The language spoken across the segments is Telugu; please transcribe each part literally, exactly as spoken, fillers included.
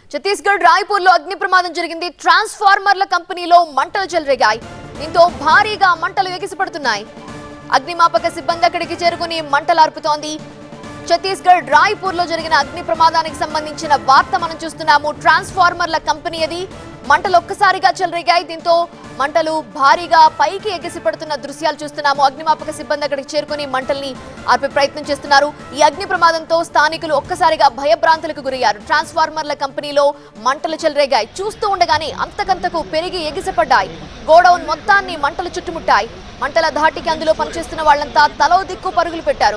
ఛత్తీస్గఢ్ రాయ్పూర్ లో అగ్ని ప్రమాదం జరిగింది. ట్రాన్స్ఫార్మర్ల కంపెనీలో మంటలు చెలరేగాయి. దీంతో భారీగా మంటలు ఎగిసిపడుతున్నాయి. అగ్నిమాపక సిబ్బంది అక్కడికి చేరుకుని మంటలు ఆర్పుతోంది. ఛత్తీస్గఢ్ రాయ్పూర్ లో జరిగిన అగ్ని ప్రమాదానికి సంబంధించిన వార్త మనం చూస్తున్నాము. ట్రాన్స్ఫార్మర్ల కంపెనీ అది. మంటలు ఒక్కసారిగా చెలరేగాయి. దీంతో మంటలు భారీగా పైకి ఎగిసిపడుతున్న దృశ్యాలు చూస్తున్నాము. అగ్నిమాపక సిబ్బంది అక్కడికి చేరుకుని మంటల్ని ఆర్పే ప్రయత్నం చేస్తున్నారు. ఈ అగ్ని ప్రమాదంతో స్థానికులు ఒక్కసారిగా భయభ్రాంతులకు గురయ్యారు. ట్రాన్స్ఫార్మర్ల కంపెనీలో మంటలు చెలరేగాయి. చూస్తూ ఉండగానే అంతకంతకు పెరిగి ఎగిసిపడ్డాయి. గోడౌన్ మొత్తాన్ని మంటలు చుట్టుముట్టాయి. మంటల ధాటికి అందులో పనిచేస్తున్న వాళ్లంతా తలో దిక్కు పరుగులు పెట్టారు.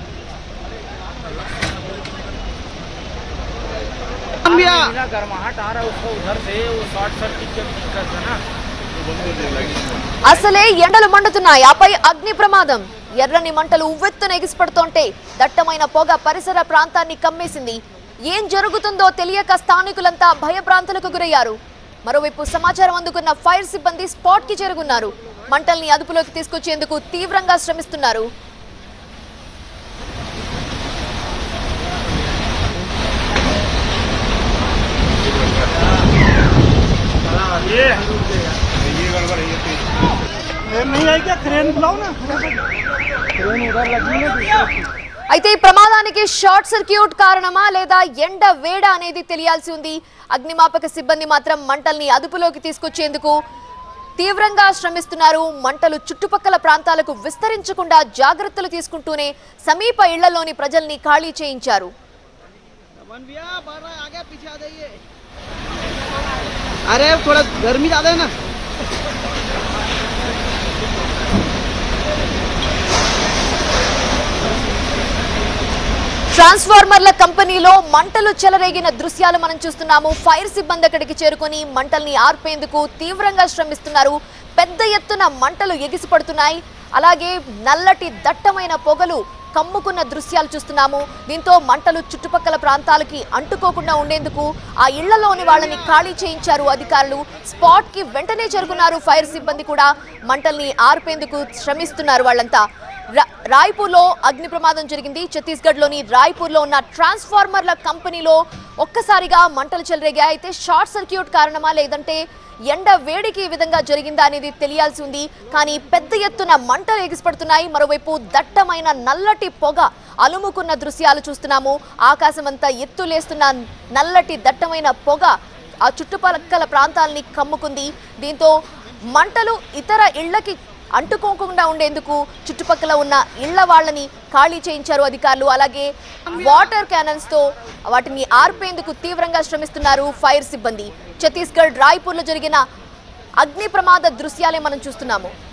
అసలే ఎండలు మండుతున్నాయి. ఆపై అగ్ని ప్రమాదం. ఎర్రని మంటలు ఉవ్వెత్తున ఎగిసిపడుతుంటే దట్టమైన పొగ పరిసర ప్రాంతాన్ని కమ్మేసింది. ఏం జరుగుతుందో తెలియక స్థానికులంతా భయభ్రాంతులకు గురయ్యారు. మరోవైపు సమాచారం అందుకున్న ఫైర్ సిబ్బంది స్పాట్ కి చేరుకున్నారు. మంటల్ని అదుపులోకి తీసుకొచ్చేందుకు తీవ్రంగా శ్రమిస్తున్నారు. అయితే ఈ ప్రమాదానికి షార్ట్ సర్క్యూట్ కారణమా లేదా ఎండ వేడ అనేది తెలియాల్సి ఉంది. అగ్నిమాపక సిబ్బంది మాత్రం మంటల్ని అదుపులోకి తీసుకొచ్చేందుకు తీవ్రంగా శ్రమిస్తున్నారు. మంటలు చుట్టుపక్కల ప్రాంతాలకు విస్తరించకుండా జాగ్రత్తలు తీసుకుంటూనే సమీప ఇళ్లలోని ప్రజల్ని ఖాళీ చేయించారు. अरे थोड़ा गर्मी ज्यादा है ना। ట్రాన్స్ఫార్మర్ల కంపెనీలో మంటలు చెలరేగిన దృశ్యాలు మనం చూస్తున్నాము. ఫైర్ సిబ్బంది అక్కడికి చేరుకొని మంటల్ని ఆర్పేందుకు తీవ్రంగా శ్రమిస్తున్నారు. పెద్ద ఎత్తున మంటలు ఎగిసిపడుతున్నాయి. అలాగే నల్లటి దట్టమైన పొగలు కమ్ముకున్న దృశ్యాలు చూస్తున్నాము. దీంతో మంటలు చుట్టుపక్కల ప్రాంతాలకి అంటుకోకుండా ఉండేందుకు ఆ ఇళ్లలోని వాళ్ళని ఖాళీ చేయించారు అధికారులు. స్పాట్ కి వెంటనే చేరుకున్నారు. ఫైర్ సిబ్బంది కూడా మంటల్ని ఆర్పేందుకు శ్రమిస్తున్నారు. వాళ్ళంతా రాయ్పూర్ లో అగ్ని ప్రమాదం జరిగింది. ఛత్తీస్గఢ్ లోని రాయ్పూర్ లో ఉన్న ట్రాన్స్ఫార్మర్ల కంపెనీలో ఒక్కసారిగా మంటలు చెలరేగాయి. అయితే షార్ట్ సర్క్యూట్ కారణమా లేదంటే ఎండ వేడికి ఈ విధంగా జరిగిందా అనేది తెలియాల్సి ఉంది. కానీ పెద్ద ఎత్తున మంటలు ఎగిసిపడుతున్నాయి. మరోవైపు దట్టమైన నల్లటి పొగ అలుముకున్న దృశ్యాలు చూస్తున్నాము. ఆకాశం అంతా ఎత్తులేస్తున్న నల్లటి దట్టమైన పొగ ఆ చుట్టుపక్కల ప్రాంతాలని కమ్ముకుంది. దీంతో మంటలు ఇతర ఇళ్లకి అంటుకోకుండా ఉండేందుకు చుట్టుపక్కల ఉన్న ఇళ్ల వాళ్ళని ఖాళీ చేయించారు అధికారులు. అలాగే వాటర్ క్యానన్స్ తో వాటిని ఆర్పేందుకు తీవ్రంగా శ్రమిస్తున్నారు ఫైర్ సిబ్బంది. ఛత్తీస్గఢ్ రాయ్పూర్ లో జరిగిన అగ్ని ప్రమాద దృశ్యాలే మనం చూస్తున్నాము.